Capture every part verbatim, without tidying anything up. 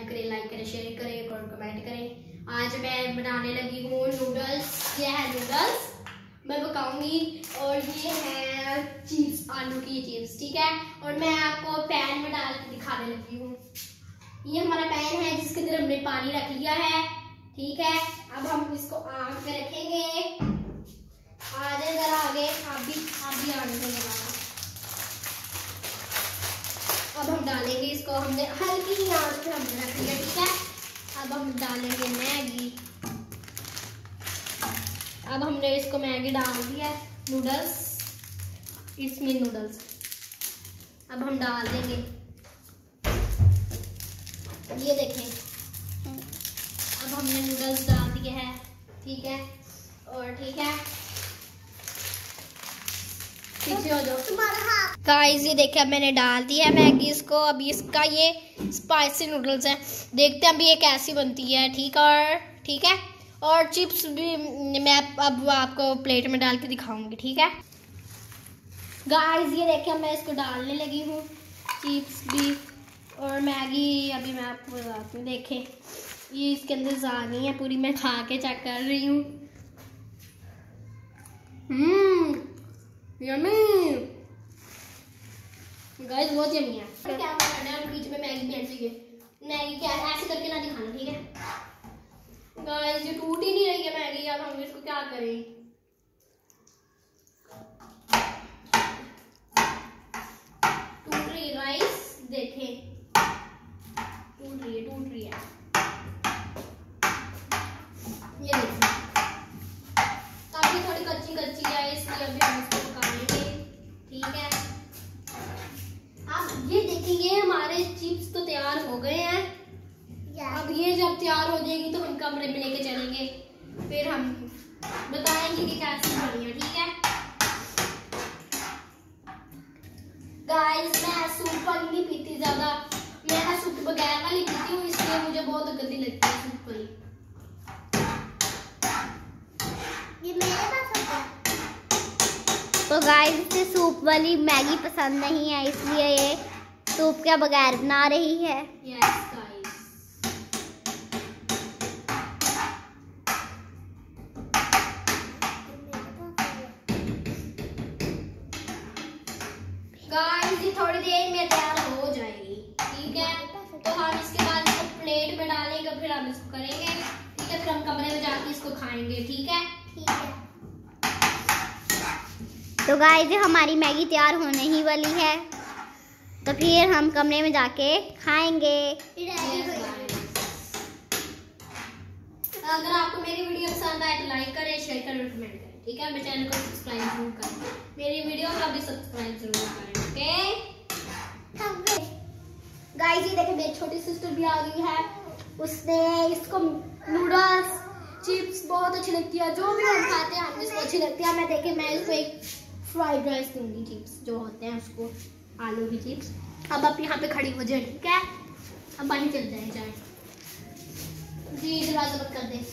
करें, लाइक करें, शेयर करें और कमेंट करें। आज मैं बनाने लगी हूँ नूडल्स। ये है नूडल्स मैं पकाऊंगी और ये है चिप्स, आलू की चिप्स, ठीक है। और मैं आपको पैन में डाल के दिखाने लगी हूँ। ये हमारा पैन है जिसके अंदर हमने पानी रख लिया है, ठीक है। अब हम इसको आग पे रखेंगे। आ जाए जरा आगे, आप भी आप भी आने से। अब हम डालेंगे इसको, हमने हल्की ही आंच पे हमने रख लिया, ठीक है। अब हम डालेंगे मैगी। अब हमने इसको मैगी डाल दिया, नूडल्स, इसमें नूडल्स अब हम डाल देंगे। ये देखें, अब हमने नूडल्स डाल दिए हैं, ठीक है। और ठीक है, पीछे हो जाओ तुम्हारा हाथ। गाइस ये देखिए, अब मैंने डाल दी है मैगी इसको। अब इसका ये स्पाइसी नूडल्स है, देखते हैं अभी ये कैसी बनती है, ठीक। और ठीक है, और चिप्स भी मैं अब आपको प्लेट में डाल के दिखाऊंगी, ठीक है। गाइस ये देखिए, मैं इसको डालने लगी हूँ, चिप्स भी और मैगी। अभी मैं आपको बताती हूँ, देखें ये इसके अंदर जानी है पूरी, मैं खा के चेक कर रही हूँ। हम्म यम्मी गाइस, बहुत यम्मी है। क्या करना है, बीच में मैगी भी ऐसे मैगी क्या ऐसे करके ना दिखाना, ठीक है। गाइस ये टूट ही नहीं रही है मैगी, अब हम इसको क्या करें। टूट रही है गाइस, देखें टूट रही है, टूट रही है। ये देखिए, काफी थोड़ी कच्ची कच्ची है, इसलिए अभी हम इसको पकाएंगे, ठीक है। अब ये देखिए, ये हमारे चिप्स तो तैयार हो गए हैं। अब ये जब तैयार हो जाएगी तो हम कमरे में लेके चलेंगे, फिर हम बताएंगे कि कैसी बनी है, ठीक है। गाइस मैं सूप वाली नहीं पीती ज्यादा, मैं सूप बगैर वाली पीती हूँ, इसलिए मुझे बहुत गंदी लगती है सूप वाली। ये मेरे पास होता है। तो गाइस इसे सूप वाली मैगी पसंद नहीं है, इसलिए ये सूप के बगैर बना रही है। यस गाइस, गाइस ये थोड़ी देर में तैयार हो जाएगी, ठीक है। तो हम इसके बाद इसको प्लेट में डालेंगे, फिर हम इसको करेंगे, ठीक है। फिर हम कमरे में जाके इसको खाएंगे, ठीक है। ठीक है, तो गाइस हमारी मैगी तैयार होने ही वाली है, तो फिर हम कमरे में जाके खाएंगे। अगर आपको मेरी वीडियो पसंद आए तो लाइक करें, शेयर करें और कमेंट करें, ठीक है। मेरे चैनल को सब्सक्राइब जरूर करें, मेरी वीडियो को भी सब्सक्राइब जरूर करें, ओके। गाइस ये देखिए, मेरी छोटी सिस्टर भी आ गई है, उसने इसको नूडल्स चिप्स बहुत अच्छी लगती है, जो भी हम खाते हैं हमें इसको अच्छी लगती है। मैं देखे मैं इसको एक फ्राइड राइस दूंगी, चिप्स जो होते हैं उसको, आलू की चिप्स। अब आप यहाँ पे खड़ी हो जाए, ठीक है। अब पानी चल जाए जाए जी, दरवाजा बंद कर दे।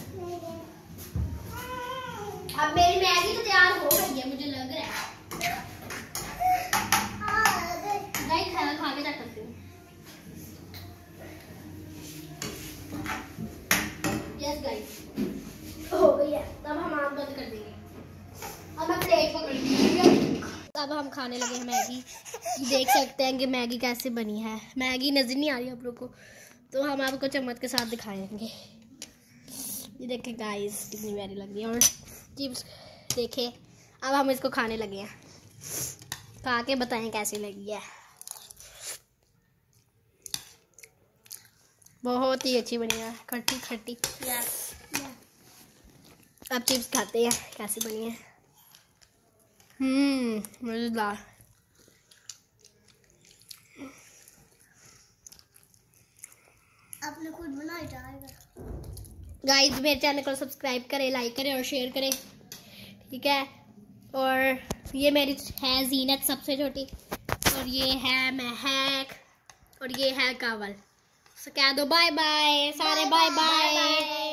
अब मेरी मैगी तो तैयार हो गई है, मुझे लग रहा है। गाइस खाना खा के जा सकते हो। यस गाइस, हो गई है, तब हम आग बंद कर देंगे। अब मैं प्लेट पकड़ ली, अब हम खाने लगे हैं मैगी। देख सकते हैं कि मैगी कैसे बनी है। मैगी नजर नहीं आ रही आप लोगों को, तो हम आपको चम्मच के साथ दिखाएंगे। ये देखें गाइस, कितनी प्यारी लग रही है। और चिप्स देखें, अब हम इसको खाने लगे हैं, खा के बताएं कैसी लगी है। बहुत ही अच्छी बनी है, खट्टी खट्टी। यस, अब चिप्स खाते हैं कैसी बनी है। हम्म मजेदार। आपने खुद बनाया जाएगा। गाइस मेरे चैनल को सब्सक्राइब करें, लाइक करें और शेयर करें, ठीक है। और ये मेरी है जीनत सबसे छोटी, और ये है महक, और ये है कावल। तो कह दो बाय बाय सारे, बाय बाय।